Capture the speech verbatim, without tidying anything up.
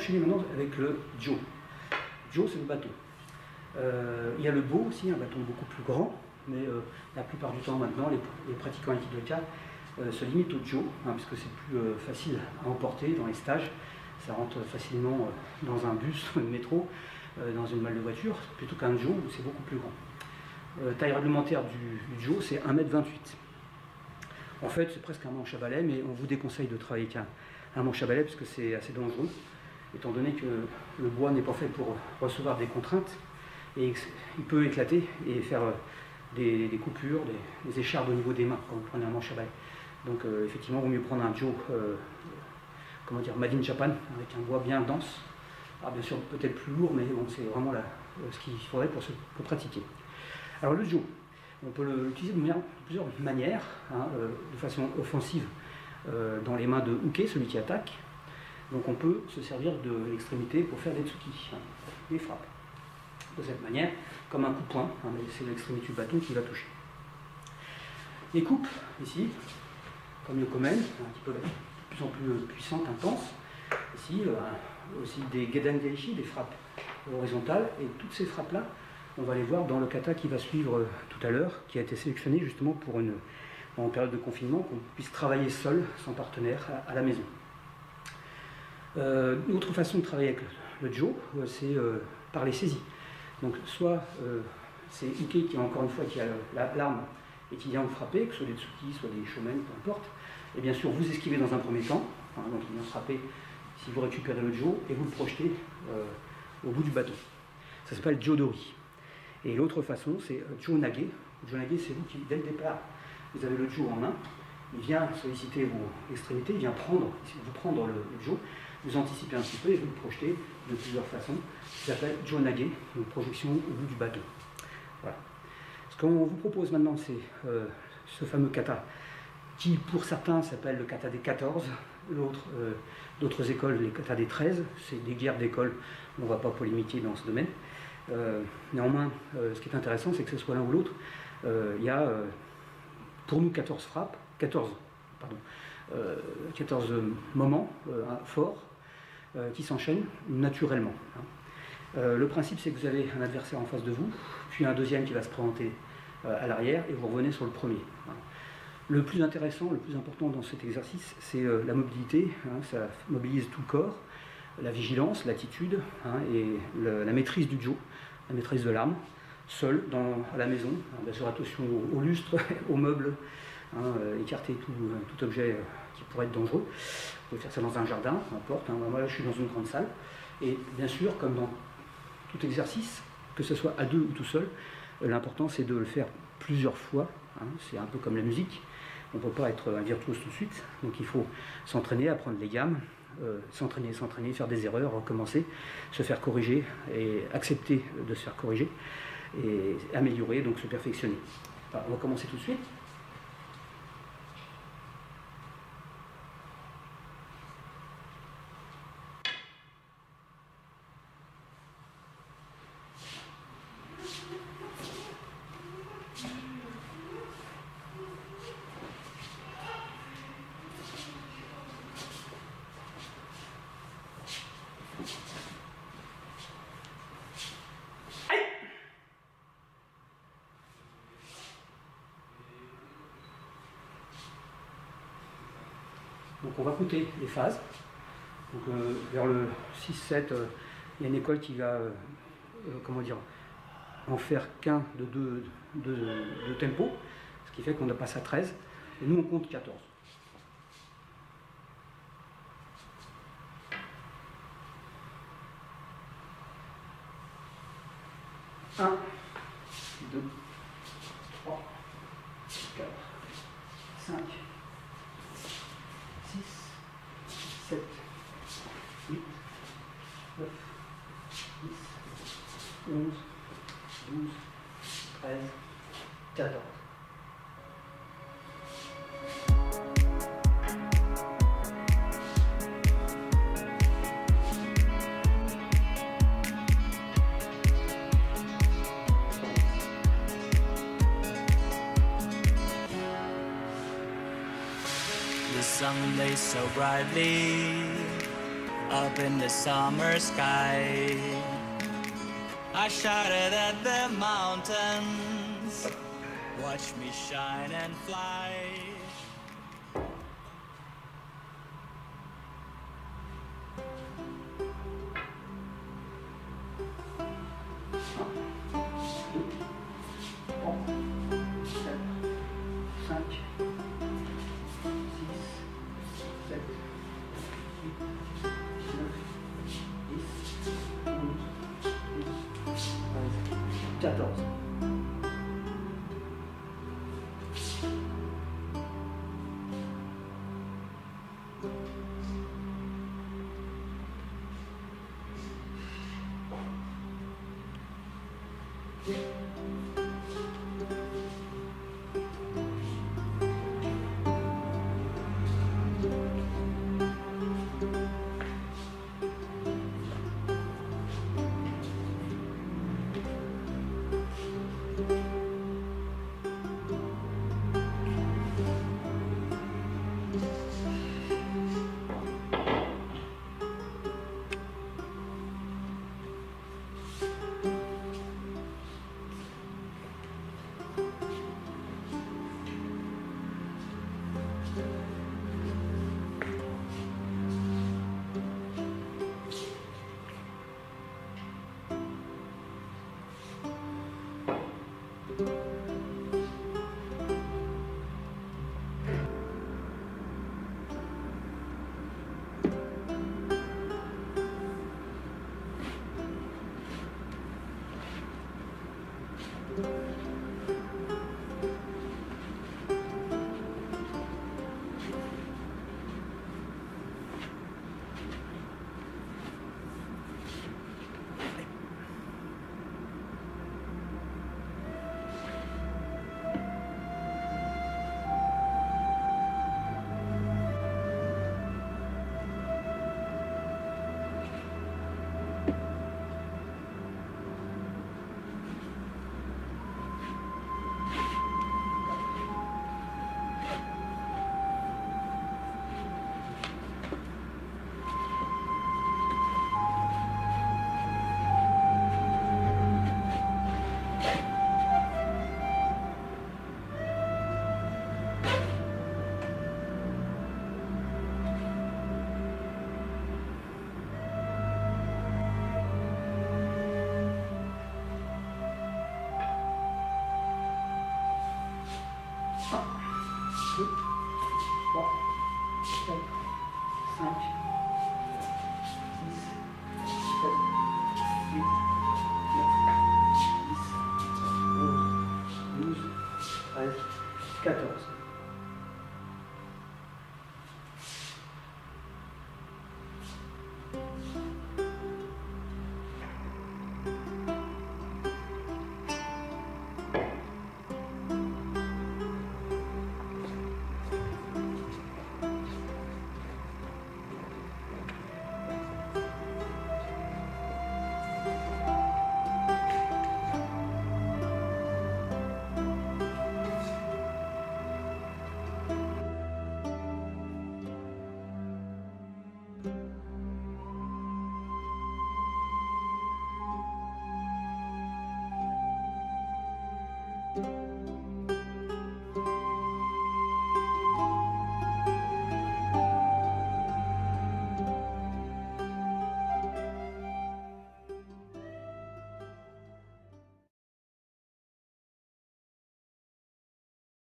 enchaîner maintenant avec le Joe. Joe, c'est le bateau. Euh, il y a le Beau aussi, un bâton beaucoup plus grand, mais euh, la plupart du temps maintenant, les, les pratiquants équipe de car euh, se limitent au Joe, hein, parce que c'est plus euh, facile à emporter dans les stages. Ça rentre facilement euh, dans un bus, un métro, euh, dans une malle de voiture, plutôt qu'un Joe où c'est beaucoup plus grand. Euh, taille réglementaire du, du Joe, c'est un mètre vingt-huit. En fait, c'est presque un manche à balai, mais on vous déconseille de travailler qu'un un manche à balai parce que c'est assez dangereux, étant donné que le bois n'est pas fait pour recevoir des contraintes et il peut éclater et faire des, des coupures, des, des échardes au niveau des mains quand vous prenez un manche à balai. Donc euh, effectivement, il vaut mieux prendre un Joe, euh, comment dire, made in Japan, avec un bois bien dense. Alors bien sûr, peut-être plus lourd, mais bon, c'est vraiment la, ce qu'il faudrait pour, se, pour pratiquer. Alors le Joe, on peut l'utiliser de, de plusieurs manières, hein, euh, de façon offensive euh, dans les mains de hooké, celui qui attaque. Donc on peut se servir de l'extrémité pour faire des tsuki, hein, des frappes. De cette manière, comme un coup de poing, hein, c'est l'extrémité du bâton qui va toucher. Les coupes, ici, comme le komen, hein, qui peuvent être de plus en plus puissantes, intenses. Ici, euh, aussi des gedan geishi, des frappes horizontales, et toutes ces frappes-là, on va les voir dans le kata qui va suivre euh, tout à l'heure, qui a été sélectionné justement pour une, en période de confinement, qu'on puisse travailler seul, sans partenaire, à, à la maison. Euh, une autre façon de travailler avec le, le Joe, euh, c'est euh, par les saisies. Donc soit euh, c'est hooké qui, encore une fois, qui a l'arme et qui vient vous frapper, que ce soit des tsuki, soit des shomen, peu importe. Et bien sûr, vous esquivez dans un premier temps, hein, donc il vient frapper si vous récupérez le Joe et vous le projetez euh, au bout du bateau. Ça s'appelle Jodori. Et l'autre façon, c'est Joe Nage. Joe Nage, c'est vous qui, dès le départ, vous avez le Joe en main, il vient solliciter vos extrémités, il vient prendre, vous prendre le, le Joe, vous anticipez un petit peu et vous le projetez de plusieurs façons. Ça s'appelle Joe Nage, une projection au bout du bateau. Voilà. Ce qu'on vous propose maintenant, c'est euh, ce fameux kata, qui pour certains s'appelle le kata des quatorze, l'autre, euh, d'autres écoles, les kata des treize, c'est des guerres d'école, on ne va pas polémiquer dans ce domaine. Euh, néanmoins, euh, ce qui est intéressant, c'est que ce soit l'un ou l'autre, euh, il y a euh, pour nous quatorze frappes, quatorze, pardon, euh, quatorze moments euh, forts euh, qui s'enchaînent naturellement. Hein. Euh, le principe, c'est que vous avez un adversaire en face de vous, puis un deuxième qui va se présenter euh, à l'arrière, et vous revenez sur le premier. Hein. Le plus intéressant, le plus important dans cet exercice, c'est euh, la mobilité. Hein, ça mobilise tout le corps, la vigilance, l'attitude, hein, et le, la maîtrise du Joe, la maîtrise de l'arme, seul dans, à la maison. Hein, bien sûr, attention aux, aux lustres, aux meubles, hein, euh, écarter tout, tout objet euh, qui pourrait être dangereux. Vous pouvez faire ça dans un jardin, peu importe. Hein, moi, là, je suis dans une grande salle. Et bien sûr, comme dans tout exercice, que ce soit à deux ou tout seul, euh, l'important, c'est de le faire plusieurs fois. Hein, c'est un peu comme la musique. On ne peut pas être un virtuose tout de suite. Donc, il faut s'entraîner, apprendre les gammes. Euh, s'entraîner, s'entraîner, faire des erreurs, recommencer, se faire corriger et accepter de se faire corriger et améliorer, donc se perfectionner. Alors, on va commencer tout de suite. Donc on va compter les phases. Donc euh, vers le six sept, euh, il y a une école qui va euh, euh, comment dire, en faire qu'un de deux de, de tempo, ce qui fait qu'on passe à treize. Et nous on compte quatorze. un, deux, trois, quatre, cinq, six, sept, huit, neuf, dix, onze, douze, treize, quatorze. The sun lays so brightly up in the summer sky. I shouted at the mountains, watch me shine and fly. quatorze. trois, quatre, cinq, six, sept, huit, neuf, dix, onze, douze, treize, quatorze.